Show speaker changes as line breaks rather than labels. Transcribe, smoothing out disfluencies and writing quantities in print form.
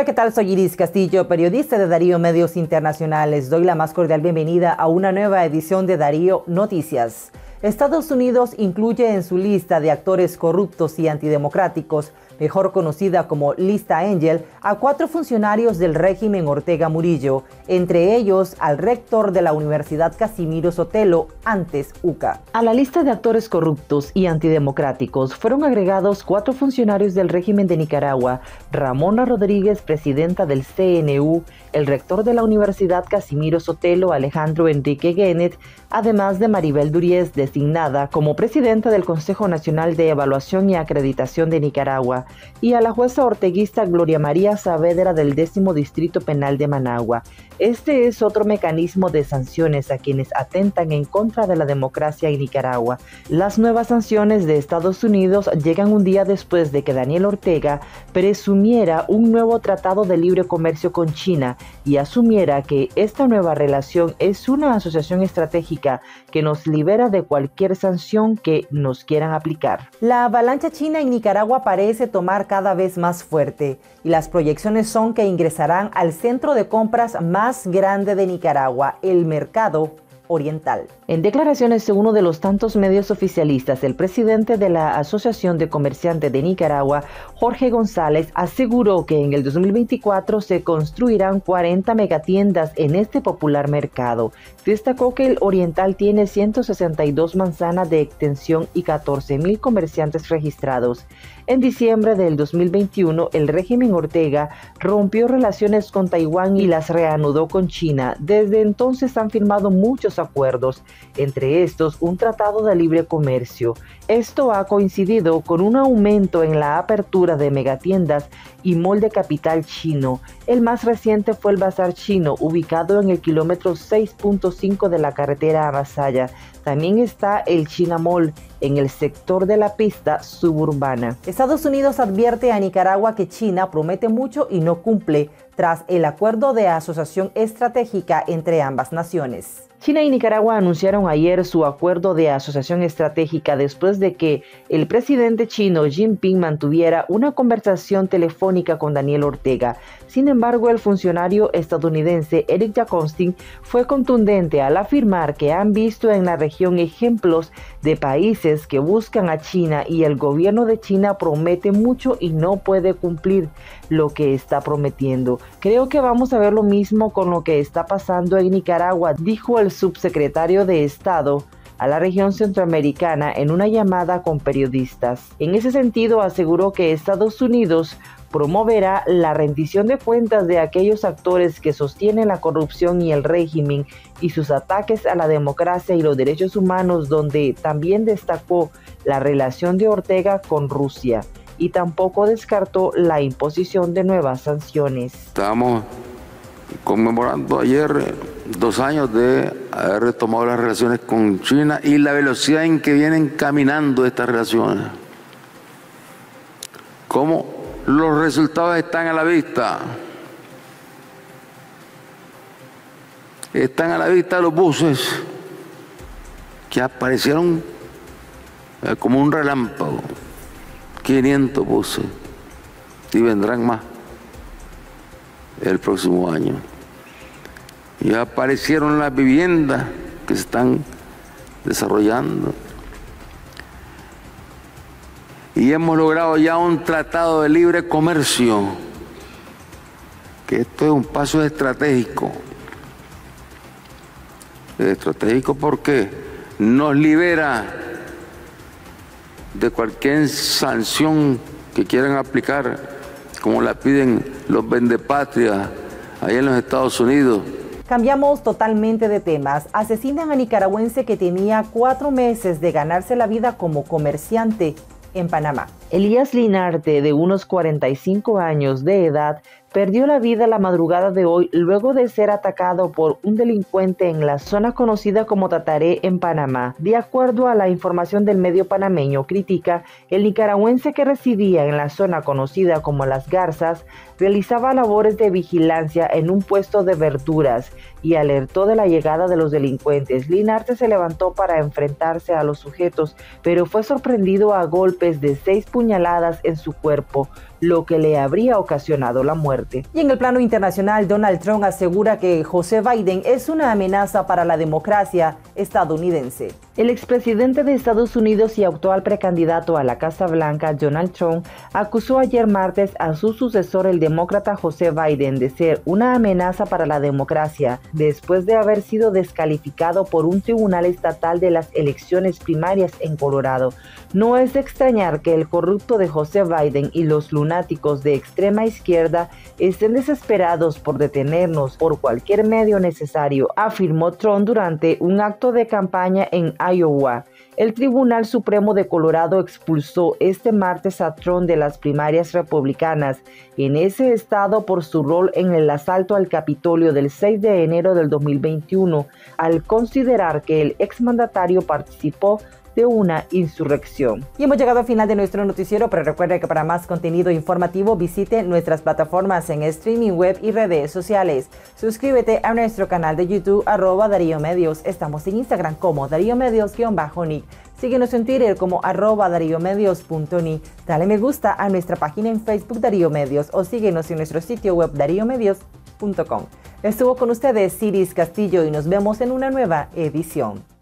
¿qué tal? Soy Iris Castillo, periodista de Darío Medios Internacionales. Doy la más cordial bienvenida a una nueva edición de Darío Noticias. Estados Unidos incluye en su lista de actores corruptos y antidemocráticos, mejor conocida como Lista Ángel, a 4 funcionarios del régimen Ortega Murillo, entre ellos al rector de la Universidad Casimiro Sotelo, antes UCA. A la lista de actores corruptos y antidemocráticos fueron agregados 4 funcionarios del régimen de Nicaragua: Ramona Rodríguez, presidenta del CNU, el rector de la Universidad Casimiro Sotelo, Alejandro Enrique Guénet, además de Maribel Duriez, designada como presidenta del Consejo Nacional de Evaluación y Acreditación de Nicaragua, y a la jueza orteguista Gloria María Saavedra del 10º Distrito Penal de Managua. Este es otro mecanismo de sanciones a quienes atentan en contra de la democracia en Nicaragua. Las nuevas sanciones de Estados Unidos llegan un día después de que Daniel Ortega presumiera un nuevo tratado de libre comercio con China y asumiera que esta nueva relación es una asociación estratégica que nos libera de cualquier sanción que nos quieran aplicar. La avalancha china en Nicaragua parece tomar cada vez más fuerte y las proyecciones son que ingresarán al centro de compras más grande de Nicaragua, el Mercado Oriental. En declaraciones de uno de los tantos medios oficialistas, el presidente de la Asociación de Comerciantes de Nicaragua, Jorge González, aseguró que en el 2024 se construirán 40 megatiendas en este popular mercado. Destacó que el Oriental tiene 162 manzanas de extensión y 14,000 comerciantes registrados. En diciembre del 2021, el régimen Ortega rompió relaciones con Taiwán y las reanudó con China. Desde entonces han firmado muchos acuerdos, entre estos un tratado de libre comercio. Esto ha coincidido con un aumento en la apertura de megatiendas y mall de capital chino. El más reciente fue el Bazar Chino, ubicado en el kilómetro 6.5 de la carretera a Masaya. También está el China Mall en el sector de la pista suburbana. Estados Unidos advierte a Nicaragua que China promete mucho y no cumple tras el acuerdo de asociación estratégica entre ambas naciones. China y Nicaragua anunciaron ayer su acuerdo de asociación estratégica después de que el presidente chino Xi Jinping mantuviera una conversación telefónica con Daniel Ortega. Sin embargo, el funcionario estadounidense Eric Jaconstein fue contundente al afirmar que han visto en la región ejemplos de países que buscan a China y el gobierno de China promete mucho y no puede cumplir lo que está prometiendo. Creo que vamos a ver lo mismo con lo que está pasando en Nicaragua, dijo el subsecretario de Estado a la región centroamericana en una llamada con periodistas. En ese sentido, aseguró que Estados Unidos promoverá la rendición de cuentas de aquellos actores que sostienen la corrupción y el régimen y sus ataques a la democracia y los derechos humanos, donde también destacó la relación de Ortega con Rusia y tampoco descartó la imposición de nuevas sanciones.
Estamos conmemorando ayer 2 años de haber retomado las relaciones con China y la velocidad en que vienen caminando estas relaciones. Cómo los resultados están a la vista. Están a la vista los buses que aparecieron como un relámpago. 500 buses y vendrán más el próximo año. Ya aparecieron las viviendas que se están desarrollando y hemos logrado ya un tratado de libre comercio, que esto es un paso estratégico. Estratégico porque nos libera de cualquier sanción que quieran aplicar, como la piden los vendepatrias allá en los Estados Unidos.
Cambiamos totalmente de temas. Asesinan a nicaragüense que tenía 4 meses de ganarse la vida como comerciante en Panamá. Elías Linarte, de unos 45 años de edad, perdió la vida la madrugada de hoy luego de ser atacado por un delincuente en la zona conocida como Tataré en Panamá. De acuerdo a la información del medio panameño Crítica, el nicaragüense que residía en la zona conocida como Las Garzas realizaba labores de vigilancia en un puesto de verduras y alertó de la llegada de los delincuentes. Linarte se levantó para enfrentarse a los sujetos, pero fue sorprendido a golpes de 6 puñaladas en su cuerpo. lo que le habría ocasionado la muerte. Y en el plano internacional, Donald Trump asegura que José Biden es una amenaza para la democracia estadounidense. El expresidente de Estados Unidos y actual precandidato a la Casa Blanca, Donald Trump, acusó ayer martes a su sucesor, el demócrata José Biden, de ser una amenaza para la democracia, después de haber sido descalificado por un tribunal estatal de las elecciones primarias en Colorado. No es de extrañar que el corrupto de José Biden y los lunáticos de extrema izquierda estén desesperados por detenernos por cualquier medio necesario, afirmó Trump durante un acto de campaña en Iowa. El Tribunal Supremo de Colorado expulsó este martes a Trump de las primarias republicanas en ese estado por su rol en el asalto al Capitolio del 6 de enero del 2021, al considerar que el exmandatario participó de una insurrección. Y hemos llegado al final de nuestro noticiero, pero recuerde que para más contenido informativo visite nuestras plataformas en streaming web y redes sociales. Suscríbete a nuestro canal de YouTube @Darío Medios. Estamos en Instagram como Darío Medios_Nick. Síguenos en Twitter como @DaríoMedios.ni. Dale me gusta a nuestra página en Facebook Darío Medios o síguenos en nuestro sitio web DaríoMedios.com. Estuvo con ustedes Ciris Castillo y nos vemos en una nueva edición.